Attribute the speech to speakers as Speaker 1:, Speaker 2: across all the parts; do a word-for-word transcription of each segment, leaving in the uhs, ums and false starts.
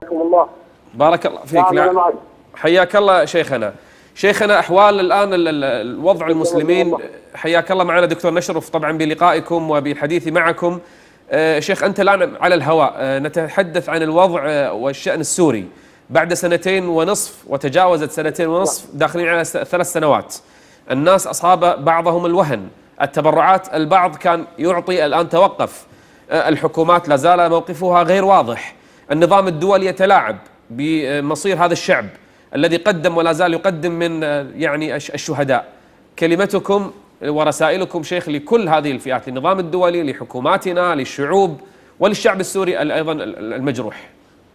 Speaker 1: الله.
Speaker 2: بارك الله فيك. نعم حياك الله شيخنا. شيخنا أحوال الآن الوضع المسلمين، حياك الله معنا دكتور. نشرف طبعا بلقائكم وبالحديث معكم. شيخ أنت الآن على الهواء، نتحدث عن الوضع والشأن السوري بعد سنتين ونصف، وتجاوزت سنتين ونصف، داخلين على ثلاث سنوات. الناس أصاب بعضهم الوهن، التبرعات البعض كان يعطي الآن توقف، الحكومات لا زال موقفها غير واضح، النظام الدولي يتلاعب بمصير هذا الشعب الذي قدم ولا زال يقدم من يعني الشهداء. كلمتكم ورسائلكم شيخ لكل هذه الفئات، للنظام الدولي، لحكوماتنا، للشعوب وللشعب السوري أيضا المجروح.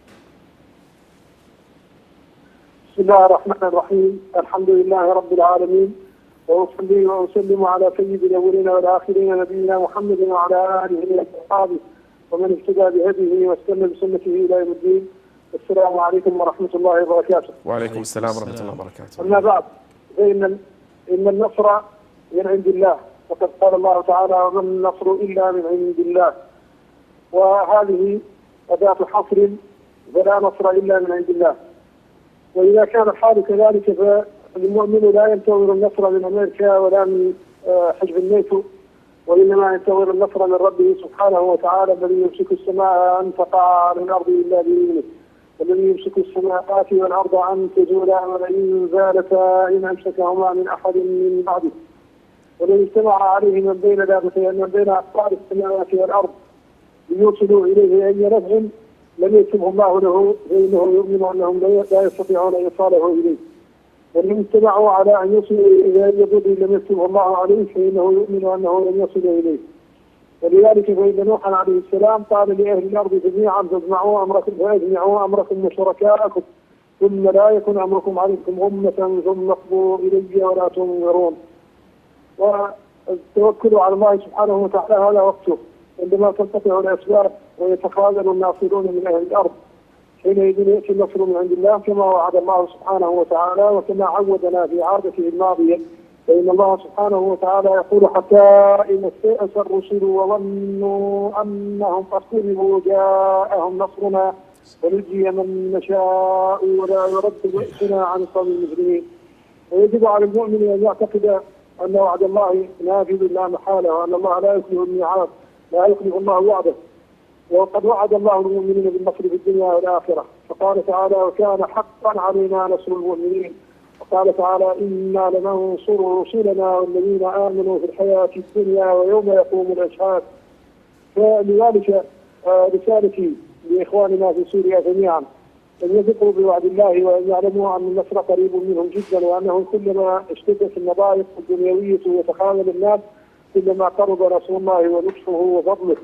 Speaker 1: بسم الله الرحمن الرحيم، الحمد لله رب العالمين، وأصلي وأسلم على سيد الأولين والآخرين نبينا محمد وعلى آله وأصحابه ومن اهتدى بهديه واستنى بسنته إلى يوم الدين. السلام عليكم ورحمة الله وبركاته.
Speaker 2: وعليكم السلام ورحمة الله وبركاته.
Speaker 1: أما بعد، فإن إن النصر من عند الله، وقد قال الله تعالى: وما النصر إلا من عند الله. وهذه أداة حصر، فلا نصر إلا من عند الله. وإذا كان الحال كذلك فالمؤمن لا ينتظر النصر من أمريكا ولا من حزب الناتو، وإنما ينتظر النصر من ربه سبحانه وتعالى، الذي يمسك السماء أن تقع على الأرض إلا بإذنه، والذي يمسك السماوات والأرض أن تزولا ولئن زالتا إن أمسكهما من أحد من بعده، ولو اجتمع عليه من بين من بين أقطار السماوات والأرض ليوصلوا إليه أي نفع لم يكتبه الله له، فإنه يؤمن أنهم لا يستطيعون إيصاله إليه. وإن اجتمعوا على أن يصلوا إلى أي ضد لم يكتبه الله عليه، فإنه يؤمن أنه لن يصل إليه. ولذلك فإن نوحا عليه السلام قال لأهل الأرض جميعا: فاجمعوا أمركم فاجمعوا أمركم وشركاءكم ثم لا يكن أمركم عليكم غمة ثم اقضوا إلي ولا تنظرون. والتوكل على الله سبحانه وتعالى هذا وقته، عندما تنقطع الأسباب ويتخاذل الناصرون من أهل الأرض، حينئذ يأتي النصر من عند الله كما وعد الله سبحانه وتعالى، وكما عودنا في عادته الماضية. فإن الله سبحانه وتعالى يقول: حتى إن استيأس الرسل وظنوا أنهم قد كذبوا جاءهم نصرنا ونجي من نشاء ولا يرد بأسنا عن القوم المجرمين. ويجب على المؤمن أن يعتقد أن وعد الله نافذ لا محالة، وأن الله لا يخلف الميعاد، لا يخلف الله وعده. وقد وعد الله المؤمنين بالنصر في الدنيا والآخرة، فقال تعالى: وكان حقا علينا نصر المؤمنين. وقال تعالى: إنا لننصر رسلنا والذين آمنوا في الحياة الدنيا ويوم يقوم الأشهاد. فلذلك رسالتي لإخواننا في سوريا جميعا أن يثقوا بوعد الله، وأن يعلموا أن النصر قريب منهم جدا، وأنه كلما اشتدت النضائق الدنيوية وتخاذل الناس كلما قرب رسول الله ولطفه وفضله.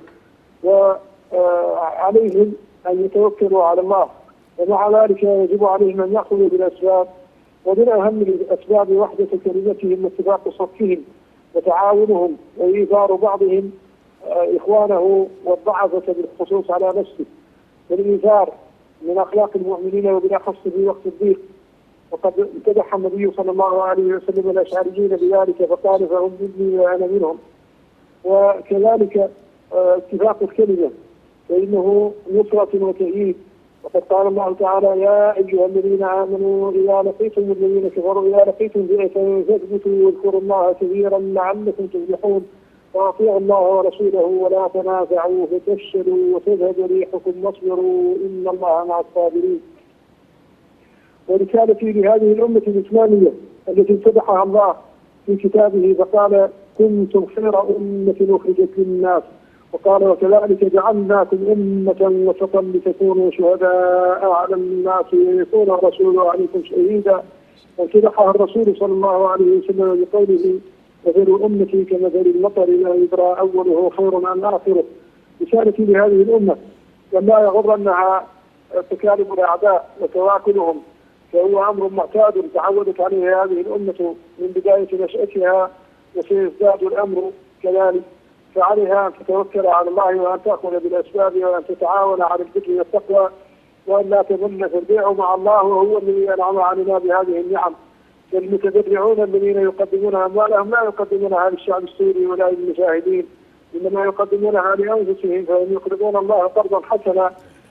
Speaker 1: وعليهم أن يتوكلوا على الله، ومع ذلك يجب عليهم أن يأخذوا بالأسباب، ومن أهم الأسباب وحدة كلمتهم واتفاق صفهم وتعاونهم وإيثار بعضهم إخوانه والضعفة بالخصوص على نفسه. والإيثار من أخلاق المؤمنين وبالأخص في وقت الضيق، وقد امتدح النبي صلى الله عليه وسلم الأشعريين بذلك فقال: فهم مني وأنا منهم. وكذلك اتفاق الكلمة فإنه نصرة وتأييد، وقد قال الله تعالى: يا أيها الذين آمنوا إذا لقيتم الذين كفروا إذا لقيتم فئة فاثبتوا واذكروا الله كثيرا لعلكم تفلحون وأطيعوا الله ورسوله ولا تنازعوا فتفشلوا وتذهب ريحكم واصبروا إن الله مع الصابرين. ورسالتي لهذه الأمة الإسلامية التي امتدحها الله في كتابه فقال: كنتم خير أمة أخرجت للناس، وقال: وكذلك جعلناكم أمة وسطا لتكونوا شهداء على الناس ويكون الرسول عليكم شهيدا. وامتدحها الرسول صلى الله عليه وسلم بقوله: مثل أمتي كمثل المطر لا يدرى أوله خير أم آخره. رسالتي لهذه الأمة أن لا يغرنها تكالب الأعداء وتواكلهم، فهو أمر معتاد تعودت عليه هذه الأمة من بداية نشأتها، وسيزداد الأمر كذلك. فعليها أن تتوكل على الله، وأن تأخذ بالأسباب، وأن تتعاون على البر والتقوى، وأن لا تظن في البيع مع الله، وهو الذي أنعم علينا بهذه النعم. المتبرعون الذين يقدمون أموالهم لا يقدمونها للشعب السوري ولا للمشاهدين، إنما يقدمونها لأنفسهم، فهم يقرضون الله قرضا حسنا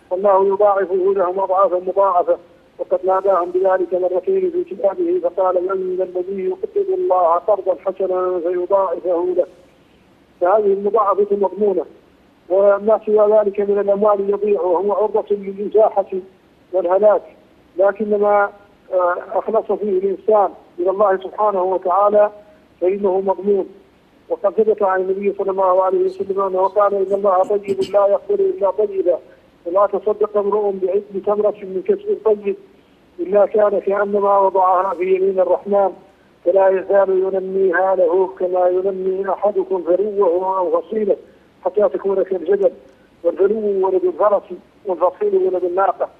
Speaker 1: والله يضاعفه لهم أضعافا مضاعفة، وقد ناداهم بذلك مرتين في كتابه فقال من ذا الذي يقرض الله قرضا حسنا فيضاعفه له. فهذه المضاعفة مضمونة، وما سوى ذلك من الأموال يضيع وهو عرضة للإزاحة والهلاك، لكن ما أخلص فيه الإنسان إلى الله سبحانه وتعالى فإنه مضمون. وقد ثبت عن النبي صلى الله عليه وسلم أنه قال إن الله طيب لا يقبل إلا طيبا، ولا تصدق امرؤ بعدل تمرة من كسب طيب إلا كان كأنما وضعها في يمين الرحمن، فلا يزال ينميها له كما ينمي أحدكم فروه أو فصيله حتى تكون كالجبل، والفلو ولد الفرس والفصيل ولد الناقة.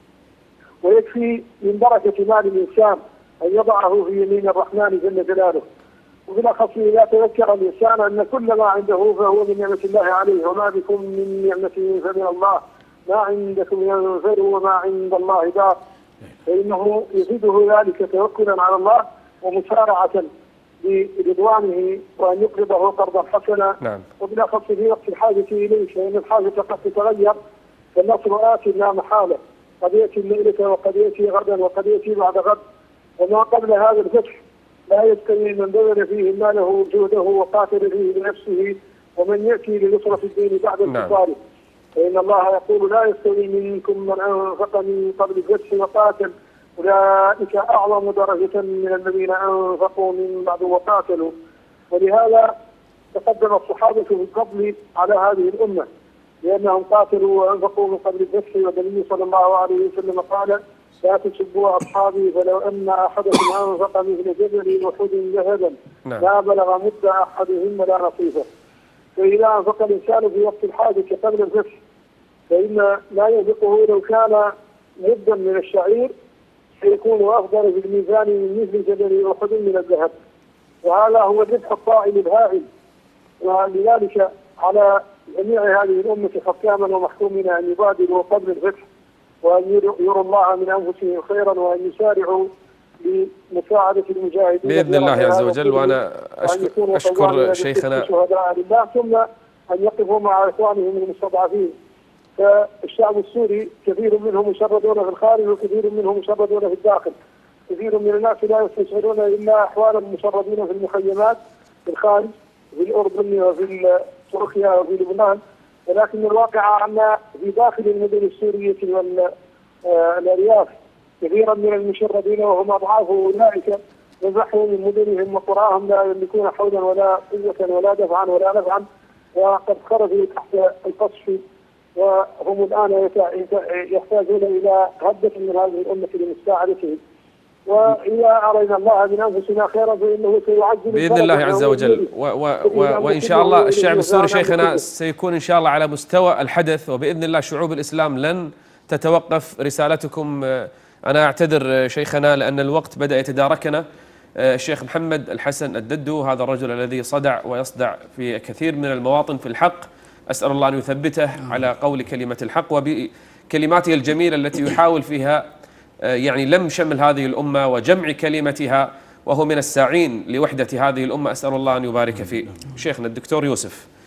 Speaker 1: ويكفي من بركة مال الإنسان أن يضعه في يمين الرحمن جل جلاله. وبالأخص إذا تذكر الإنسان أن كل ما عنده فهو من نعمة الله عليه، وما بكم من نعمة فمن الله، ما عندكم ينفد وما عند الله باق، فإنه يزيده ذلك توكلا على الله ومسارعة برضوانه وأن يقرضه قرضا حسنا.
Speaker 2: نعم.
Speaker 1: وبالأخص في وقت الحاجة إليه، فإن الحاجة قد تتغير، فالنصر آت لا محالة، قد يأتي الليلة وقد يأتي غدا وقد يأتي بعد غد. وما قبل هذا الفتح لا يستوي من بذل فيه ماله وجهده وقاتل فيه بنفسه ومن يأتي لنصرة الدين بعد انتصاره. نعم. فإن الله يقول لا يستوي منكم من أنفق من قبل الفتح وقاتل، أولئك أعظم درجة من الذين أنفقوا من بعد وقاتلوا. ولهذا تقدم الصحابة بالفضل على هذه الأمة، لأنهم قاتلوا وأنفقوا من قبل الفتح، والنبي صلى الله عليه وسلم قال لا تسبوا أصحابي فلو أن أحدكم أنفق مثل جبل أحد ذهبا لا بلغ مد أحدهم ولا نصيفه. فإذا أنفق الإنسان في وقت الحاجة قبل الفتح فإن لا ينفقه لو كان مدا من الشعير سيكون أفضل في الميزان من مثل جبل أحد من الذهب، وهذا هو الربح الطائل الهائل. ولذلك على جميع هذه الأمة حكاما ومحكومين أن يبادروا قبل الفتح، وأن يروا الله من أنفسهم خيرا، وأن يسارعوا لمساعدة المجاهدين
Speaker 2: بإذن الله عز وجل. وأنا أشكر, أشكر شيخنا
Speaker 1: شهداء لله، ثم أن يقفوا مع إخوانهم المستضعفين. فالشعب السوري كثير منهم مشردون في الخارج وكثير منهم مشردون في الداخل. كثير من الناس لا يستشعرون إلا أحوالا مشردين في المخيمات في الخارج، في الأردن وفي تركيا وفي لبنان، ولكن الواقع أن في داخل المدن السورية والأرياف كثيرا من المشردين وهم أضعاف أولئك نزحوا من مدنهم وقراهم لا يملكون حولا ولا قوة ولا دفعا ولا نفعا، وقد خرجوا تحت القصف، وهم الآن يحتاجون إلى هدة من هذه الأمة لمساعدتهم. وإذا أرينا الله من أنفسنا خيرا فإنه سيعجل
Speaker 2: بإذن الله عز وجل. و و و وإن شاء الله الشعب السوري شيخنا سيكون إن شاء الله على مستوى الحدث، وبإذن الله شعوب الإسلام لن تتوقف رسالتكم. أنا أعتذر شيخنا لأن الوقت بدأ يتداركنا. الشيخ محمد الحسن الددو هذا الرجل الذي صدع ويصدع في كثير من المواطن في الحق، أسأل الله أن يثبته على قول كلمة الحق وبكلماته الجميلة التي يحاول فيها يعني لم شمل هذه الأمة وجمع كلمتها، وهو من الساعين لوحدة هذه الأمة. أسأل الله أن يبارك فيه. شيخنا الدكتور يوسف.